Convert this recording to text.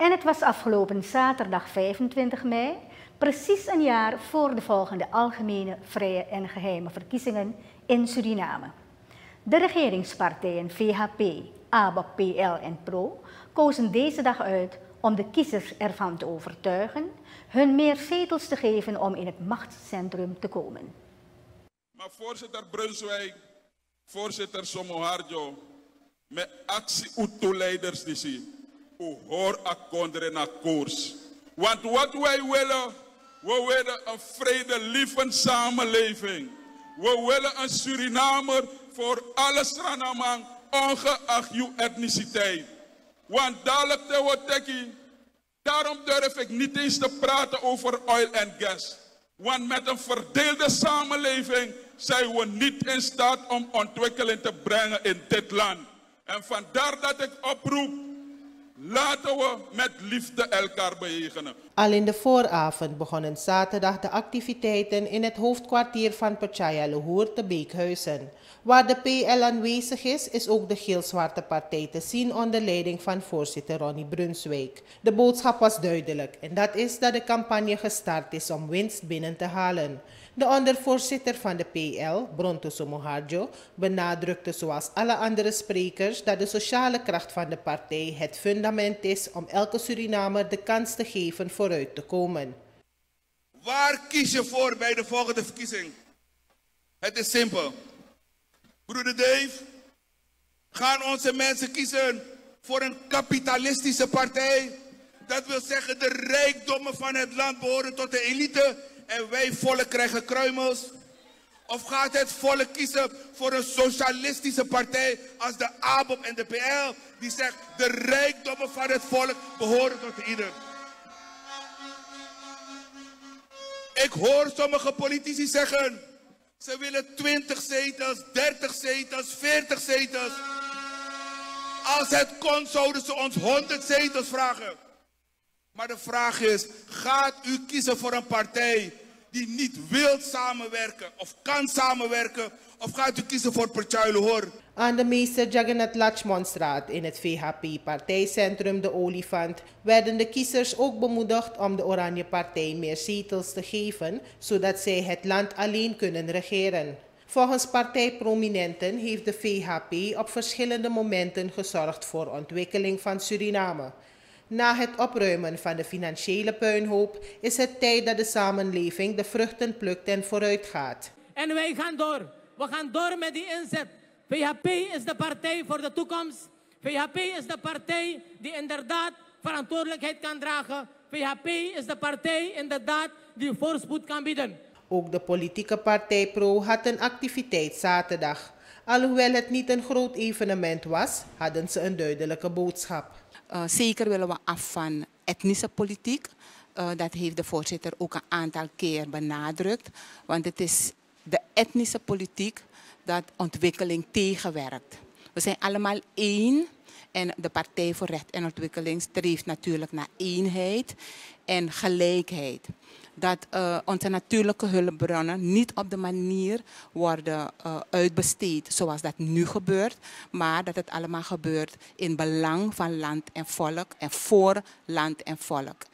En het was afgelopen zaterdag 25 mei, precies een jaar voor de volgende algemene, vrije en geheime verkiezingen in Suriname. De regeringspartijen VHP, ABAP, PL en PRO kozen deze dag uit om de kiezers ervan te overtuigen hun meer zetels te geven om in het machtscentrum te komen. Maar voorzitter Brunswijk, voorzitter Somoharjo, met actie toeleiders die zien, hoe hoor akkoorderen naar koers. Want wat wij willen, we willen een vredelievend samenleving. We willen een Surinamer voor alle Surinamers, ongeacht uw etniciteit. Want dadelijk te worden, daarom durf ik niet eens te praten over oil en gas. Want met een verdeelde samenleving zijn we niet in staat om ontwikkeling te brengen in dit land. En vandaar dat ik oproep, laten we met liefde elkaar bejegenen. Al in de vooravond begonnen zaterdag de activiteiten in het hoofdkwartier van Pachaya Luhur te Beekhuizen. Waar de PL aanwezig is ook de geel-zwarte partij te zien onder leiding van voorzitter Ronnie Brunswijk. De boodschap was duidelijk en dat is dat de campagne gestart is om winst binnen te halen. De ondervoorzitter van de PL, Bronto Somoharjo, benadrukte zoals alle andere sprekers dat de sociale kracht van de partij het fundament is om elke Surinamer de kans te geven vooruit te komen. Waar kies je voor bij de volgende verkiezing? Het is simpel. Broeder Dave, gaan onze mensen kiezen voor een kapitalistische partij? Dat wil zeggen de rijkdommen van het land behoren tot de elite en wij volk krijgen kruimels? Of gaat het volk kiezen voor een socialistische partij als de ABOP en de PL die zegt de rijkdommen van het volk behoren tot ieder? Ik hoor sommige politici zeggen, ze willen 20 zetels, 30 zetels, 40 zetels. Als het kon, zouden ze ons 100 zetels vragen. Maar de vraag is, gaat u kiezen voor een partij die niet wil samenwerken of kan samenwerken? Of gaat u kiezen voor Pachaya Luhur? Aan de meester Jagannath Lachmonstraat in het VHP-partijcentrum De Olifant werden de kiezers ook bemoedigd om de Oranje Partij meer zetels te geven, zodat zij het land alleen kunnen regeren. Volgens partijprominenten heeft de VHP op verschillende momenten gezorgd voor ontwikkeling van Suriname. Na het opruimen van de financiële puinhoop is het tijd dat de samenleving de vruchten plukt en vooruit gaat. En wij gaan door. We gaan door met die inzet. VHP is de partij voor de toekomst. VHP is de partij die inderdaad verantwoordelijkheid kan dragen. VHP is de partij inderdaad die voorspoed kan bieden. Ook de politieke partij PRO had een activiteit zaterdag. Alhoewel het niet een groot evenement was, hadden ze een duidelijke boodschap. Zeker willen we af van etnische politiek. Dat heeft de voorzitter ook een aantal keer benadrukt. Want het is de etnische politiek dat ontwikkeling tegenwerkt. We zijn allemaal één en de Partij voor Recht en Ontwikkeling streeft natuurlijk naar eenheid en gelijkheid. Dat onze natuurlijke hulpbronnen niet op de manier worden uitbesteed zoals dat nu gebeurt, maar dat het allemaal gebeurt in belang van land en volk en voor land en volk.